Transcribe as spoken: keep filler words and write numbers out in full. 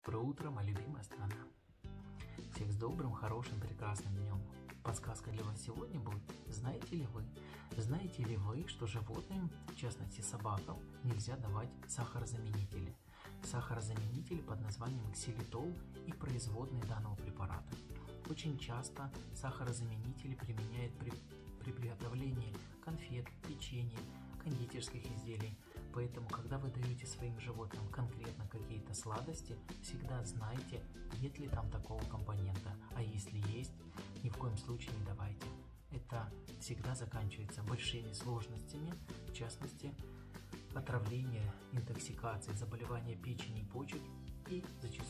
Доброе утро, моя любимая страна. Всех с добрым, хорошим, прекрасным днем. Подсказка для вас сегодня будет: знаете ли вы, знаете ли вы, что животным, в частности собакам, нельзя давать сахарозаменители? Сахарозаменители под названием ксилитол и производные данного препарата. Очень часто сахарозаменители применяют при, при приготовлении конфет, печенья, кондитерских изделий. Поэтому, когда вы даете своим животным конкретно какие-то сладости, всегда знайте, нет ли там такого компонента. А если есть, ни в коем случае не давайте. Это всегда заканчивается большими сложностями, в частности, отравление, интоксикация, заболевания печени и почек и зачастую